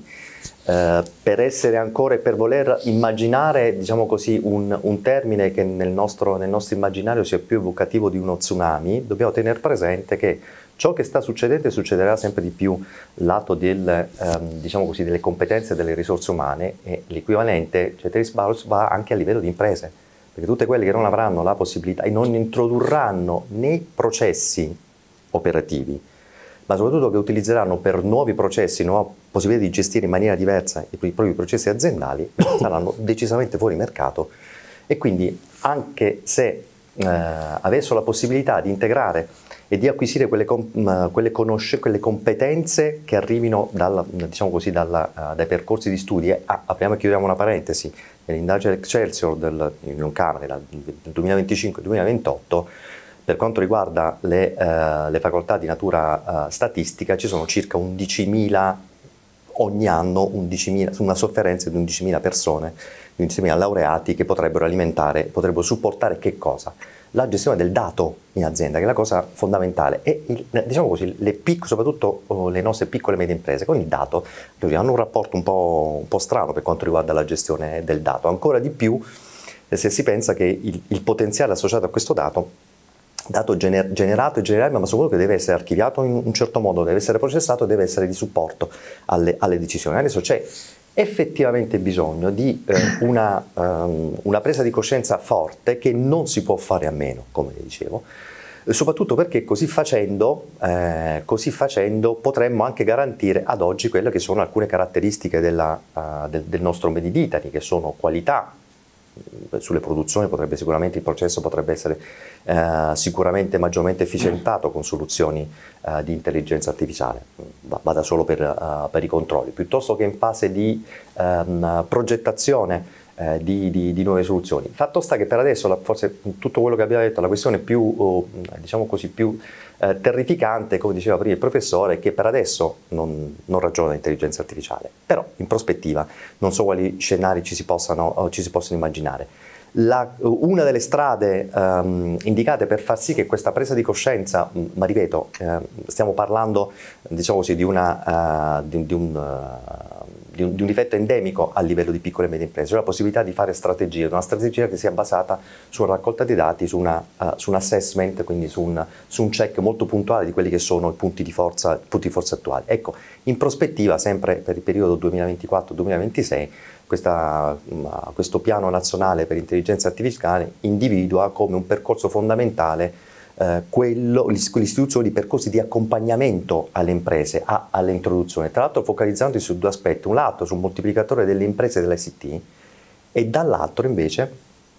uh, per essere ancora e per voler immaginare, diciamo così, un, un termine che nel nostro, nel nostro immaginario sia più evocativo di uno tsunami, dobbiamo tenere presente che ciò che sta succedendo succederà sempre di più lato del, ehm, diciamo così, delle competenze e delle risorse umane, e l'equivalente, ceteris paribus, va anche a livello di imprese, perché tutte quelle che non avranno la possibilità e non introdurranno nei processi operativi, ma soprattutto che utilizzeranno per nuovi processi, nuova possibilità di gestire in maniera diversa i propri processi aziendali, saranno decisamente fuori mercato. E quindi anche se eh, avessero la possibilità di integrare e di acquisire quelle, quelle, quelle competenze che arrivino dalla, diciamo così, dalla, uh, dai percorsi di studi. Ah, apriamo e chiudiamo una parentesi, nell'indagine Excelsior del, in Camera del duemilaventicinque duemilaventotto, per quanto riguarda le, uh, le facoltà di natura uh, statistica, ci sono circa undicimila ogni anno, undicimila, una sofferenza di undicimila persone, di undicimila laureati che potrebbero alimentare, potrebbero supportare che cosa? La gestione del dato in azienda, che è la cosa fondamentale, e il, diciamo così, le pic, soprattutto oh, le nostre piccole e medie imprese con il dato hanno un rapporto un po', un po' strano per quanto riguarda la gestione del dato, ancora di più se si pensa che il, il potenziale associato a questo dato, dato gener, generato e generale, ma soprattutto che deve essere archiviato in un certo modo, deve essere processato, deve essere di supporto alle, alle decisioni. Adesso c'è effettivamente bisogno di eh, una, um, una presa di coscienza forte che non si può fare a meno, come vi dicevo, soprattutto perché così facendo, eh, così facendo potremmo anche garantire ad oggi quelle che sono alcune caratteristiche della, uh, del, del nostro Made in Italy, che sono qualità. Sulle produzioni potrebbe sicuramente il processo potrebbe essere eh, sicuramente maggiormente efficientato con soluzioni eh, di intelligenza artificiale, vada solo per, uh, per i controlli, piuttosto che in fase di um, progettazione eh, di, di, di nuove soluzioni. Fatto sta che per adesso la, forse tutto quello che abbiamo detto, la questione più, uh, diciamo così, più uh, terrificante, come diceva prima il professore, è che per adesso non, non ragiona l'intelligenza artificiale, però in prospettiva non so quali scenari ci si possano, ci si possono immaginare. La, una delle strade um, indicate per far sì che questa presa di coscienza, ma ripeto, eh, stiamo parlando, diciamo così, di, una, uh, di, di un... Uh, Di un, di un difetto endemico a livello di piccole e medie imprese, cioè la possibilità di fare strategie, una strategia che sia basata su una raccolta di dati, su, una, uh, su un assessment, quindi su un, su un check molto puntuale di quelli che sono i punti di forza, punti di forza attuali. Ecco, in prospettiva, sempre per il periodo duemilaventiquattro duemilaventisei, questa, uh, questo piano nazionale per l'intelligenza artificiale individua come un percorso fondamentale Uh, quello, l'istituzione di percorsi di accompagnamento alle imprese a, all'introduzione, tra l'altro focalizzandosi su due aspetti: un lato sul moltiplicatore delle imprese dell'I C T e dall'altro invece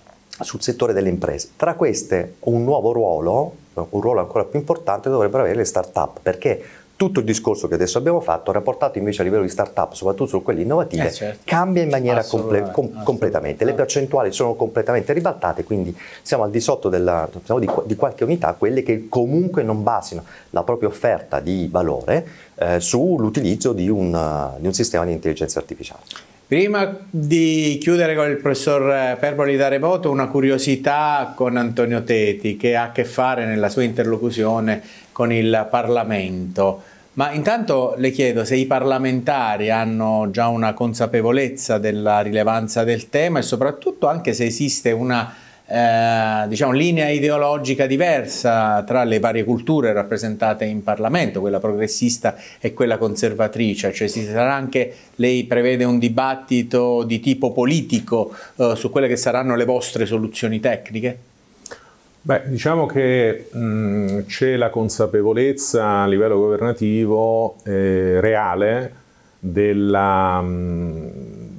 sul settore delle imprese. Tra queste un nuovo ruolo, un ruolo ancora più importante dovrebbero avere le start-up, perché tutto il discorso che adesso abbiamo fatto, rapportato invece a livello di start-up, soprattutto su quelli innovativi, eh certo. cambia in maniera comple- com- completamente. Le percentuali sono completamente ribaltate, quindi siamo al di sotto della, diciamo, di, di qualche unità, quelle che comunque non basino la propria offerta di valore eh, sull'utilizzo di un, uh, di un sistema di intelligenza artificiale. Prima di chiudere con il professor Perboli da remoto, una curiosità con Antonio Teti, che ha a che fare nella sua interlocuzione con il Parlamento. Ma intanto le chiedo se i parlamentari hanno già una consapevolezza della rilevanza del tema e soprattutto anche se esiste una eh, diciamo, linea ideologica diversa tra le varie culture rappresentate in Parlamento, quella progressista e quella conservatrice, cioè ci sarà anche, lei prevede un dibattito di tipo politico eh, su quelle che saranno le vostre soluzioni tecniche? Beh, diciamo che c'è la consapevolezza a livello governativo eh, reale della mh,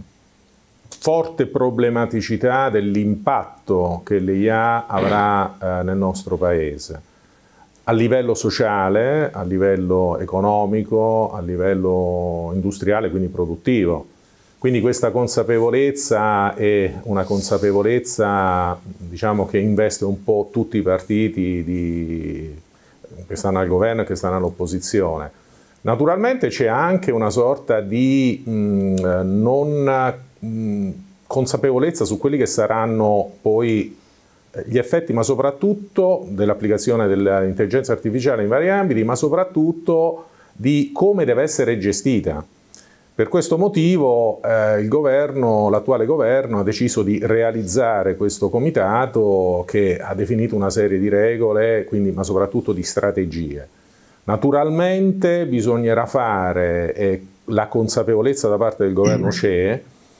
forte problematicità dell'impatto che l'I A avrà eh, nel nostro Paese, a livello sociale, a livello economico, a livello industriale, quindi produttivo. Quindi questa consapevolezza è una consapevolezza, diciamo, che investe un po' tutti i partiti di, che stanno al governo e che stanno all'opposizione. Naturalmente c'è anche una sorta di mh, non mh, consapevolezza su quelli che saranno poi gli effetti, ma soprattutto dell'applicazione dell'intelligenza artificiale in vari ambiti, ma soprattutto di come deve essere gestita. Per questo motivo eh, il governo, l'attuale governo ha deciso di realizzare questo comitato che ha definito una serie di regole, quindi, ma soprattutto di strategie. Naturalmente bisognerà fare, e la consapevolezza da parte del governo c'è,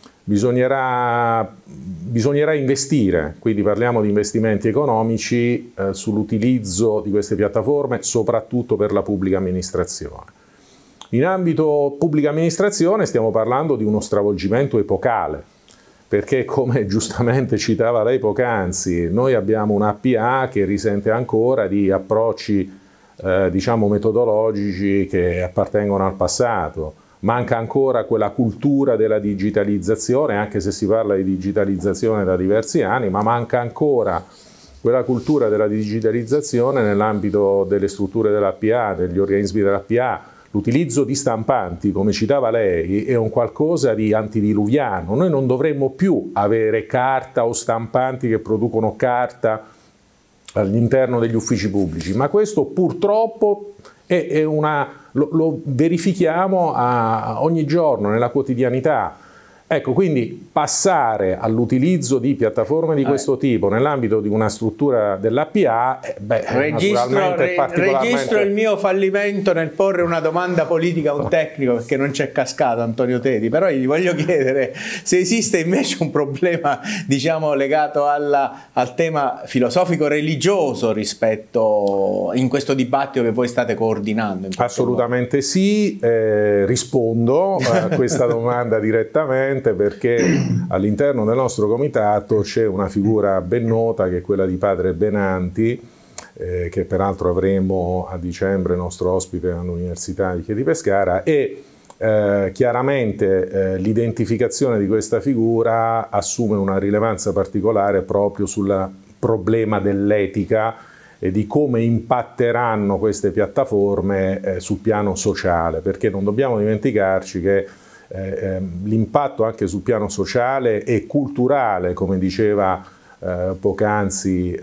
bisognerà, bisognerà investire, quindi parliamo di investimenti economici eh, sull'utilizzo di queste piattaforme, soprattutto per la pubblica amministrazione. In ambito pubblica amministrazione stiamo parlando di uno stravolgimento epocale, perché come giustamente citava lei poc'anzi, noi abbiamo una P A che risente ancora di approcci eh, diciamo metodologici che appartengono al passato. Manca ancora quella cultura della digitalizzazione, anche se si parla di digitalizzazione da diversi anni, ma manca ancora quella cultura della digitalizzazione nell'ambito delle strutture della P A, degli organismi della P A. L'utilizzo di stampanti, come citava lei, è un qualcosa di antidiluviano. Noi non dovremmo più avere carta o stampanti che producono carta all'interno degli uffici pubblici, ma questo purtroppo è, è una, lo, lo verifichiamo a, ogni giorno nella quotidianità. Ecco, quindi passare all'utilizzo di piattaforme di questo tipo nell'ambito di una struttura dell'A P A, eh, beh, registro, naturalmente è particolarmente... registro il mio fallimento nel porre una domanda politica a un tecnico, perché non c'è cascato Antonio Teti, però gli voglio chiedere se esiste invece un problema, diciamo, legato alla, al tema filosofico-religioso rispetto in questo dibattito che voi state coordinando. Assolutamente modo. Sì, eh, rispondo a questa domanda direttamente, perché all'interno del nostro comitato c'è una figura ben nota che è quella di padre Benanti, eh, che peraltro avremo a dicembre nostro ospite all'Università di Chieti Pescara, e eh, chiaramente eh, l'identificazione di questa figura assume una rilevanza particolare proprio sul problema dell'etica e di come impatteranno queste piattaforme eh, sul piano sociale, perché non dobbiamo dimenticarci che Eh, l'impatto anche sul piano sociale e culturale, come diceva eh, poc'anzi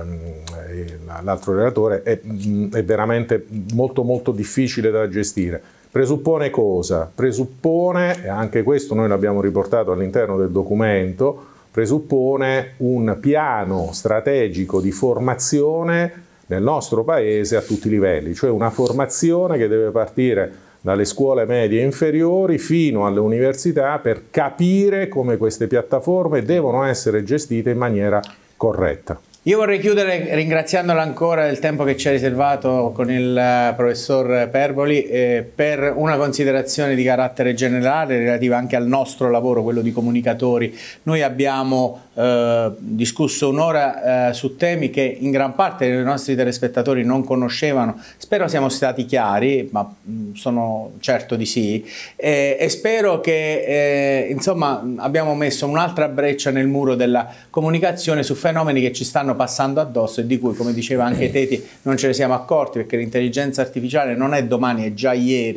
eh, l'altro relatore, è, è veramente molto molto difficile da gestire. Presuppone cosa? Presuppone, e anche questo noi l'abbiamo riportato all'interno del documento, presuppone un piano strategico di formazione nel nostro Paese a tutti i livelli, cioè una formazione che deve partire dalle scuole medie e inferiori fino alle università per capire come queste piattaforme devono essere gestite in maniera corretta. Io vorrei chiudere ringraziandola ancora del tempo che ci ha riservato con il professor Perboli eh, per una considerazione di carattere generale relativa anche al nostro lavoro, quello di comunicatori. Noi abbiamo eh, discusso un'ora eh, su temi che in gran parte i nostri telespettatori non conoscevano. Spero siamo stati chiari, ma mh, sono certo di sì, eh, e spero che eh, insomma abbiamo messo un'altra breccia nel muro della comunicazione su fenomeni che ci stanno passando addosso e di cui, come diceva anche Teti, non ce ne siamo accorti, perché l'intelligenza artificiale non è domani, è già ieri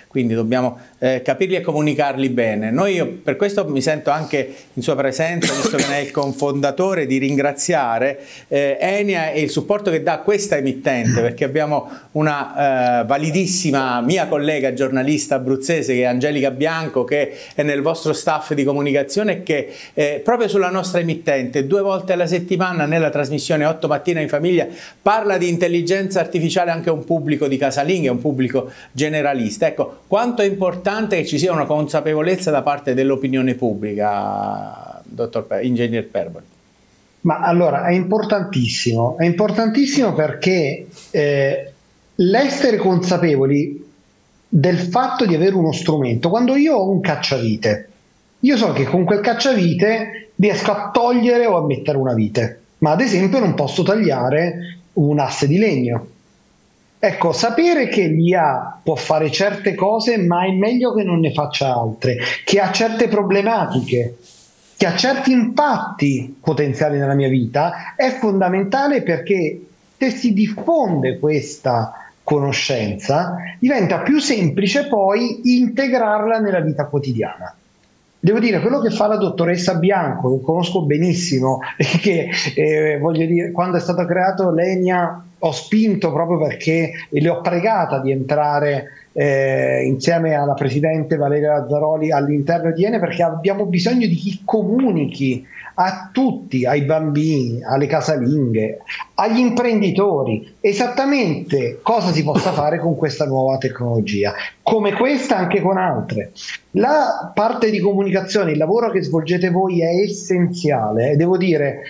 quindi dobbiamo eh, capirli e comunicarli bene. Noi, io, per questo mi sento anche in sua presenza, visto che ne è il cofondatore, di ringraziare eh, Enia e il supporto che dà a questa emittente, perché abbiamo una eh, validissima mia collega giornalista abruzzese che è Angelica Bianco, che è nel vostro staff di comunicazione e che eh, proprio sulla nostra emittente due volte alla settimana nella trasmissione otto Mattina in Famiglia parla di intelligenza artificiale anche a un pubblico di casalinghe, un pubblico generalista. Ecco, quanto è importante che ci sia una consapevolezza da parte dell'opinione pubblica, dottor Pe- Ingegner Perboli. Ma allora è importantissimo, è importantissimo perché eh, l'essere consapevoli del fatto di avere uno strumento. Quando io ho un cacciavite, io so che con quel cacciavite riesco a togliere o a mettere una vite, ma ad esempio non posso tagliare un asse di legno. Ecco, sapere che l'I A può fare certe cose, ma è meglio che non ne faccia altre, che ha certe problematiche, che ha certi impatti potenziali nella mia vita, è fondamentale, perché se si diffonde questa conoscenza diventa più semplice poi integrarla nella vita quotidiana. Devo dire, quello che fa la dottoressa Bianco, che conosco benissimo, e che eh, voglio dire, quando è stato creato l'Enia ho spinto proprio perché le ho pregata di entrare eh, insieme alla presidente Valeria Lazzaroli all'interno di Enia, perché abbiamo bisogno di chi comunichi a tutti, ai bambini, alle casalinghe, agli imprenditori, esattamente cosa si possa fare con questa nuova tecnologia, come questa anche con altre. La parte di comunicazione, il lavoro che svolgete voi è essenziale, e devo dire,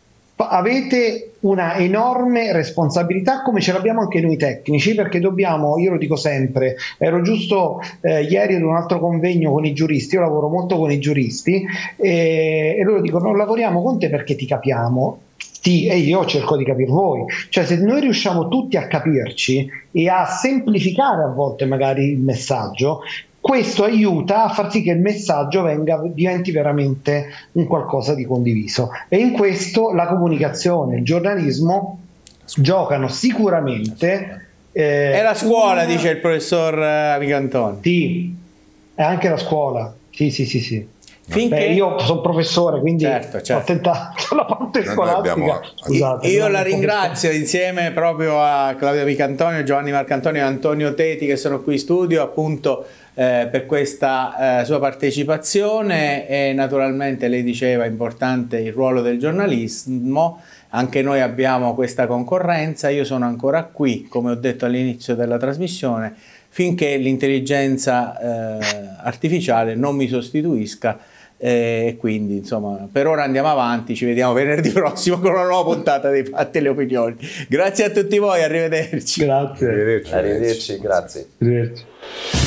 avete una enorme responsabilità, come ce l'abbiamo anche noi tecnici, perché dobbiamo, io lo dico sempre, ero giusto eh, ieri ad un altro convegno con i giuristi, io lavoro molto con i giuristi e, e loro dicono: non lavoriamo con te perché ti capiamo. Sì, e io cerco di capire voi, cioè se noi riusciamo tutti a capirci e a semplificare a volte magari il messaggio, questo aiuta a far sì che il messaggio venga, diventi veramente un qualcosa di condiviso, e in questo la comunicazione, il giornalismo giocano sicuramente. Eh, è la scuola, una... dice il professor Amicantoni. Sì, è anche la scuola, sì sì sì sì. Finché... Beh, io sono professore, quindi certo, certo. ho tentato la parte scolastica. Abbiamo... Scusate, io la ringrazio insieme proprio a Claudio Amicantoni, Giovanni Marcantonio e Antonio Teti, che sono qui in studio appunto eh, per questa eh, sua partecipazione. E naturalmente lei diceva importante il ruolo del giornalismo, anche noi abbiamo questa concorrenza. Io sono ancora qui, come ho detto all'inizio della trasmissione, finché l'intelligenza eh, artificiale non mi sostituisca. E eh, quindi insomma per ora andiamo avanti, ci vediamo venerdì prossimo con una nuova puntata dei Fatti e le Opinioni. Grazie a tutti voi, arrivederci. Grazie. Arrivederci, arrivederci grazie. Arrivederci.